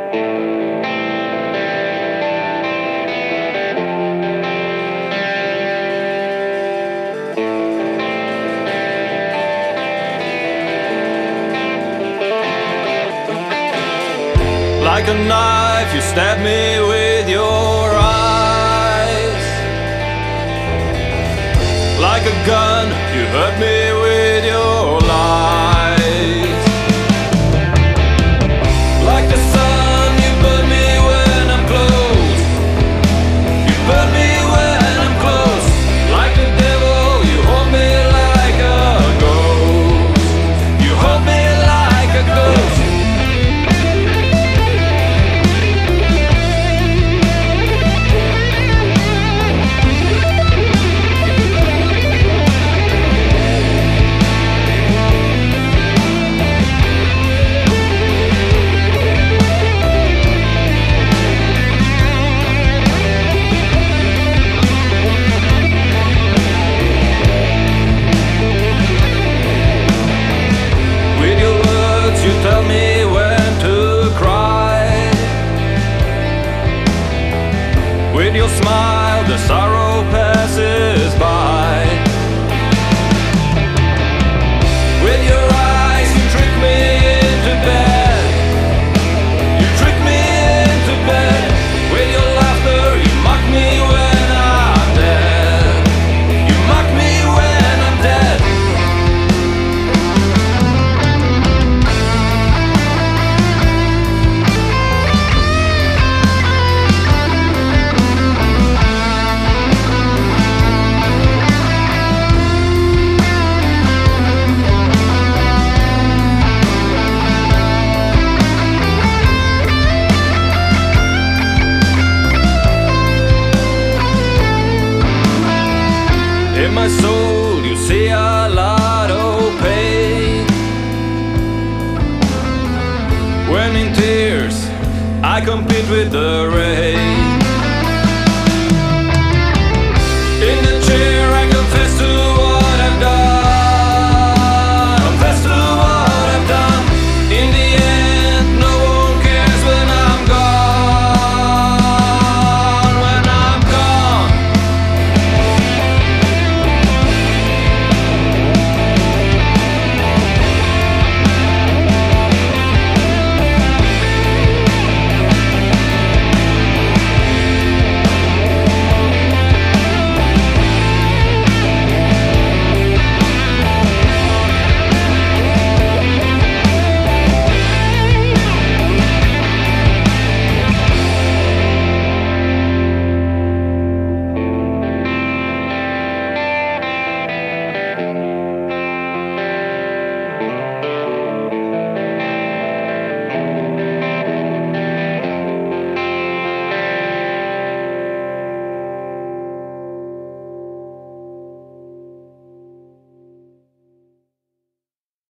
Like a knife, you stab me with your eyes. Like a gun, you hurt me with your lies. Like the sun, you burn me when I'm close. You burn me when I'm close. Like the devil, you hold me like a ghost. You hold me like a ghost. Tell me when to cry. With your smile, the sorrow passes by. With your eyes, you trick me into bed. You trick me into bed. With your laughter, you mock me when I'm dead. You mock me when I'm dead. In my soul you see a lot of pain. When in tears I compete with the rain.